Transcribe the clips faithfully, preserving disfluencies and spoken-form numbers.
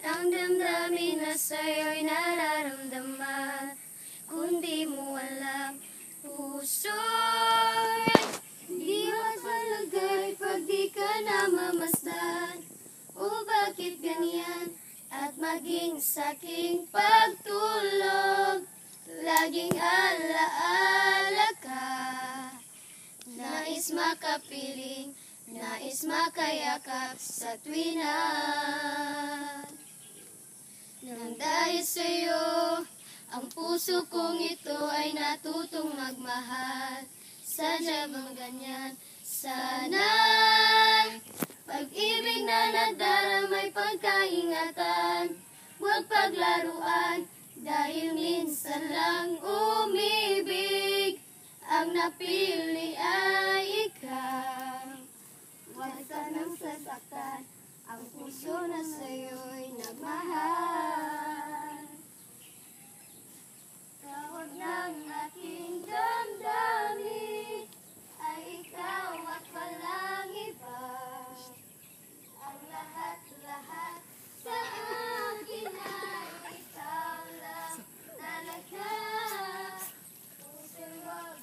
ang damdamin na sa'yo'y nararamdaman. Kundi mo alam, puso'y di mapalagay pag di ka namamasdan. O bakit ganyan? At maging sa'king pagtulog, laging alaala ka. Nais makapiling, nais makayakap sa tuwina. Nang dahil sa'yo, ang puso kong ito ay natutong magmahal. Sadya bang ganyan? Sana'y pag-ibig na nadaramay pagkaingatan. Huwag paglaruan, dahil minsan lang umibig. Ang napili ay ikaw. Huwag ka nang sasaktan, ang puso na sa'yo'y nagmahal. Tawag ng aking damdamin ay ikaw at walang iba. Ang lahat-lahat sa akin ay ikaw lang talaga. Puso'y huwag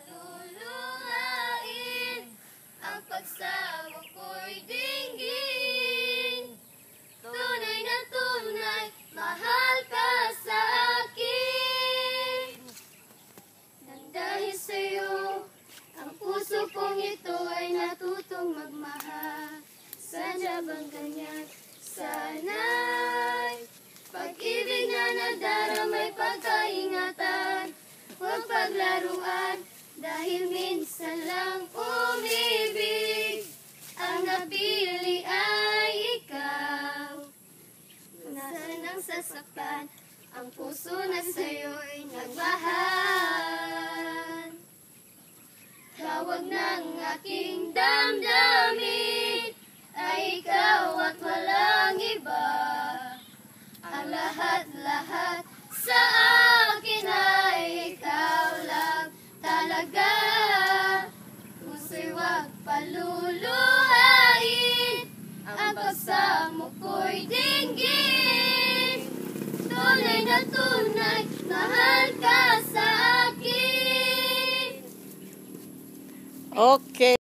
paluluhain, ang pagsamo ko'y dinggin. Tunay na tunay, mahal ka sa akin. Nang dahil sa'yo, ang puso kong ito ay natutong magmahal. Sadya bang ganyan? Sana'y pag-ibig na nadaramay pagkaingatan. Huwag paglaruan, dahil minsan lang umibig. Ang napili ay ikaw. Nasaan ang sasaktan, ang puso na sa'yo'y nagmahal. Tawag ng aking damdamin ay ikaw at walang iba. Ang lahat-lahat sa akin ay ikaw lang talaga. Puso'y huwag paluluhain, ang pagsamo ko'y dinggin. Tunay na tunay, mahal ka sa akin. Okay.